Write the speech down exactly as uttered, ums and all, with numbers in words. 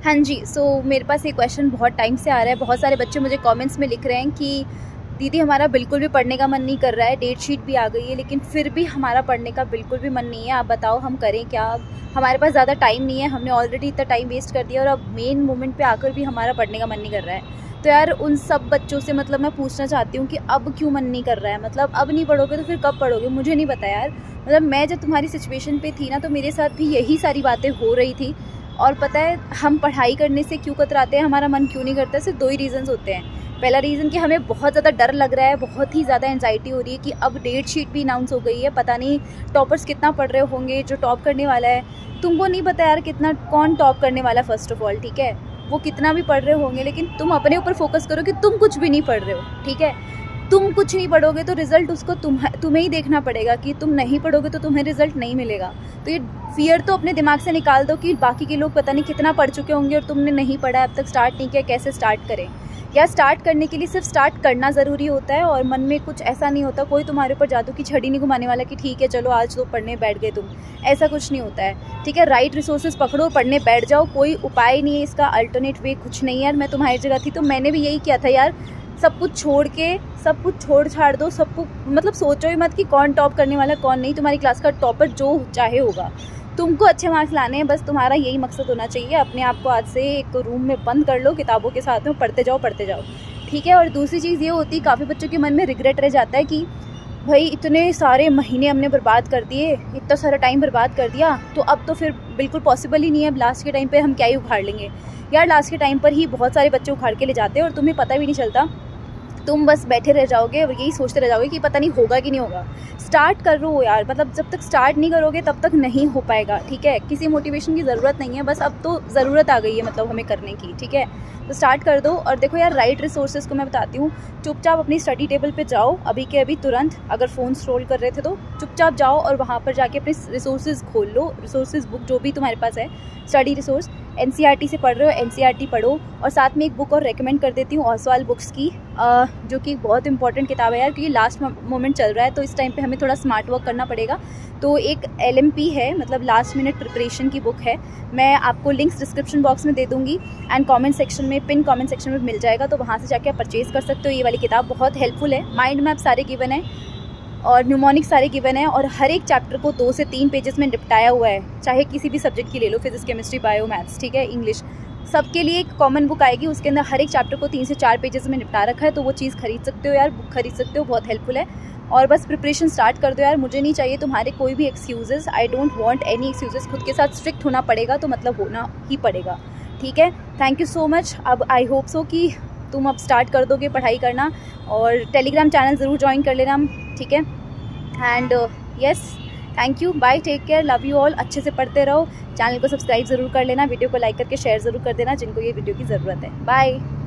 हाँ जी, सो so, मेरे पास एक क्वेश्चन बहुत टाइम से आ रहा है। बहुत सारे बच्चे मुझे कमेंट्स में लिख रहे हैं कि दीदी हमारा बिल्कुल भी पढ़ने का मन नहीं कर रहा है, डेट शीट भी आ गई है लेकिन फिर भी हमारा पढ़ने का बिल्कुल भी मन नहीं है। आप बताओ हम करें क्या? हमारे पास ज़्यादा टाइम नहीं है, हमने ऑलरेडी इतना टाइम वेस्ट कर दिया और अब मेन मोमेंट पे आकर भी हमारा पढ़ने का मन नहीं कर रहा है। तो यार उन सब बच्चों से मतलब मैं पूछना चाहती हूँ कि अब क्यों मन नहीं कर रहा है? मतलब अब नहीं पढ़ोगे तो फिर कब पढ़ोगे? मुझे नहीं पता यार। मतलब मैं जब तुम्हारी सिचुएशन पे थी ना तो मेरे साथ भी यही सारी बातें हो रही थी। और पता है हम पढ़ाई करने से क्यों कतराते हैं, हमारा मन क्यों नहीं करता? सिर्फ दो ही रीज़न्स होते हैं। पहला रीज़न कि हमें बहुत ज़्यादा डर लग रहा है, बहुत ही ज़्यादा एंजाइटी हो रही है कि अब डेट शीट भी अनाउंस हो गई है, पता नहीं टॉपर्स कितना पढ़ रहे होंगे, जो टॉप करने वाला है। तुमको नहीं पता यार कितना कौन टॉप करने वाला है। फर्स्ट ऑफ ऑल ठीक है, वो कितना भी पढ़ रहे होंगे लेकिन तुम अपने ऊपर फोकस करो कि तुम कुछ भी नहीं पढ़ रहे हो। ठीक है, तुम कुछ नहीं पढ़ोगे तो रिजल्ट उसको तुम तुम्हें ही देखना पड़ेगा कि तुम नहीं पढ़ोगे तो तुम्हें रिजल्ट नहीं मिलेगा। तो ये फियर तो अपने दिमाग से निकाल दो कि बाकी के लोग पता नहीं कितना पढ़ चुके होंगे और तुमने नहीं पढ़ा, अब तक स्टार्ट नहीं किया, कैसे स्टार्ट करें? या स्टार्ट करने के लिए सिर्फ स्टार्ट करना ज़रूरी होता है और मन में कुछ ऐसा नहीं होता, कोई तुम्हारे ऊपर जादू की छड़ी नहीं घुमाने वाला कि ठीक है चलो आज तो पढ़ने बैठ गए तुम। ऐसा कुछ नहीं होता है। ठीक है, राइट रिसोर्सेज पकड़ो, पढ़ने बैठ जाओ, कोई उपाय नहीं है इसका, अल्टरनेट वे कुछ नहीं है। यार मैं तुम्हारी जगह थी तो मैंने भी यही किया था यार, सब कुछ छोड़ के सब कुछ छोड़ छाड़ दो, सब कुछ मतलब सोचो ही मत कि कौन टॉप करने वाला कौन नहीं। तुम्हारी क्लास का टॉपर जो चाहे होगा, तुमको अच्छे मार्क्स लाने हैं, बस तुम्हारा यही मकसद होना चाहिए। अपने आप को आज से एक रूम में बंद कर लो, किताबों के साथ में पढ़ते जाओ पढ़ते जाओ। ठीक है, और दूसरी चीज़ ये होती है काफ़ी बच्चों के मन में रिग्रेट रह जाता है कि भाई इतने सारे महीने हमने बर्बाद कर दिए, इतना सारा टाइम बर्बाद कर दिया, तो अब तो फिर बिल्कुल पॉसिबल ही नहीं है, अब लास्ट के टाइम पे हम क्या ही उखाड़ लेंगे। यार लास्ट के टाइम पर ही बहुत सारे बच्चे उखाड़ के ले जाते हैं और तुम्हें पता भी नहीं चलता, तुम बस बैठे रह जाओगे और यही सोचते रह जाओगे कि पता नहीं होगा कि नहीं होगा। स्टार्ट करो यार, मतलब जब तक स्टार्ट नहीं करोगे तब तक नहीं हो पाएगा। ठीक है, किसी मोटिवेशन की ज़रूरत नहीं है, बस अब तो ज़रूरत आ गई है मतलब हमें करने की। ठीक है, तो स्टार्ट कर दो। और देखो यार, राइट रिसोर्सेज को मैं बताती हूँ, चुपचाप अपनी स्टडी टेबल पे जाओ अभी के अभी तुरंत। अगर फ़ोन स्क्रॉल कर रहे थे तो चुपचाप जाओ और वहाँ पर जाके अपने रिसोर्सेज खोल लो, रिसोर्सेज बुक जो भी तुम्हारे पास है, स्टडी रिसोर्स। एनसीईआरटी से पढ़ रहे हो एनसीईआरटी पढ़ो, और साथ में एक बुक और रेकमेंड कर देती हूँ, ओसवाल बुक्स की, जो कि बहुत इंपॉर्टेंट किताब है यार, क्योंकि लास्ट मोमेंट चल रहा है तो इस टाइम पे हमें थोड़ा स्मार्ट वर्क करना पड़ेगा। तो एक एलएमपी है, मतलब लास्ट मिनट प्रिपरेशन की बुक है, मैं आपको लिंक्स डिस्क्रिप्शन बॉक्स में दे दूँगी एंड कमेंट सेक्शन में, पिन कमेंट सेक्शन में मिल जाएगा, तो वहाँ से जाके आप परचेज़ कर सकते हो। ये वाली किताब बहुत हेल्पफुल है, माइंड मैप सारे गिवन है और न्यूमोनिक सारे गिवन है, और हर एक चैप्टर को दो से तीन पेजेस में निपटाया हुआ है, चाहे किसी भी सब्जेक्ट की ले लो, फिजिक्स केमिस्ट्री बायो मैथ्स, ठीक है, इंग्लिश, सबके लिए एक कॉमन बुक आएगी, उसके अंदर हर एक चैप्टर को तीन से चार पेजेस में निपटा रखा है। तो वो चीज़ खरीद सकते हो यार, बुक खरीद सकते हो, बहुत हेल्पफुल है। और बस प्रिपरेशन स्टार्ट कर दो यार, मुझे नहीं चाहिए तुम्हारे कोई भी excuses, I don't want any excuses. खुद के साथ स्ट्रिक्ट होना पड़ेगा तो मतलब होना ही पड़ेगा। ठीक है, थैंक यू सो मच। अब आई होप सो कि तुम अब स्टार्ट कर दोगे पढ़ाई करना, और टेलीग्राम चैनल ज़रूर ज्वाइन कर लेना। ठीक है, and yes, thank you, bye, take care, love you all. अच्छे से पढ़ते रहो, चैनल को सब्सक्राइब ज़रूर कर लेना, वीडियो को लाइक करके शेयर ज़रूर कर देना जिनको ये वीडियो की ज़रूरत है। बाय।